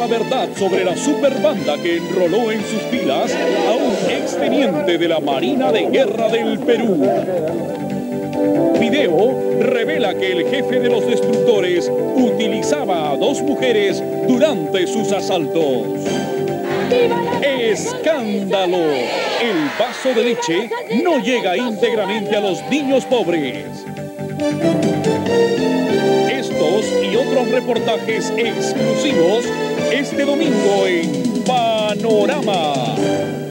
la verdad sobre la superbanda que enroló en sus filas a un exteniente de la Marina de Guerra del Perú. Video revela que el jefe de los destructores utilizaba a 2 mujeres durante sus asaltos. ¡Escándalo! El vaso de leche no llega íntegramente a los niños pobres. Estos y otros reportajes exclusivos este domingo en Panorama.